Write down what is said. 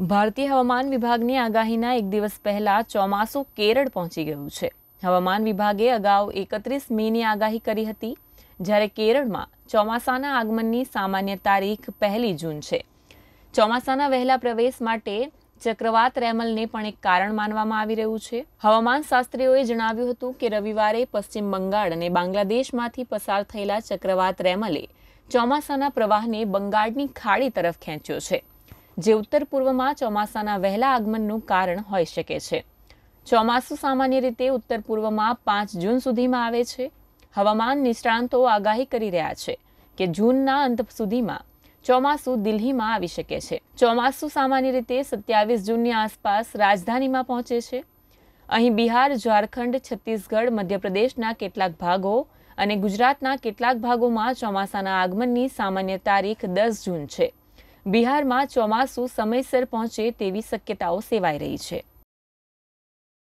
ભારતીય હવામાન વિભાગની આગાહીના એક દિવસ પહેલા ચોમાસું કેરળ પહોંચી ગયું છે. હવામાન વિભાગે અગાઉ 31 મેની આગાહી કરી હતી, જ્યારે કેરળમાં ચોમાસાના આગમનની સામાન્ય તારીખ 1 જૂન છે. ચોમાસાના વહેલા પ્રવેશ માટે ચક્રવાત રેમલને પણ એક કારણ માનવામાં આવી રહ્યું છે. હવામાન શાસ્ત્રીઓએ જણાવ્યું હતું કે રવિવારે પશ્ચિમ બંગાળ અને બાંગ્લાદેશમાંથી પસાર થયેલા ચક્રવાત રેમલે ચોમાસાના પ્રવાહને બંગાળની ખાડી તરફ ખેંચ્યો છે, જે ઉત્તર પૂર્વમાં ચોમાસાના વહેલા આગમનનું કારણ હોઈ શકે છે. ચોમાસું સામાન્ય રીતે ઉત્તર પૂર્વમાં 5 જૂન સુધીમાં આવે છે. હવામાન નિષ્ણાતો આગાહી કરી રહ્યા છે કે જૂનના અંત સુધીમાં ચોમાસું દિલ્હીમાં આવી શકે છે. ચોમાસું સામાન્ય રીતે 27 જૂનની આસપાસ રાજધાનીમાં પહોંચે છે. અહીં બિહાર, ઝારખંડ, છત્તીસગઢ, મધ્યપ્રદેશના કેટલાક ભાગો અને ગુજરાતના કેટલાક ભાગોમાં ચોમાસાના આગમનની સામાન્ય તારીખ 10 જૂન છે. બિહારમાં ચોમાસું સમયસર પહોંચે તેવી શક્યતાઓ સેવાઈ રહી છે.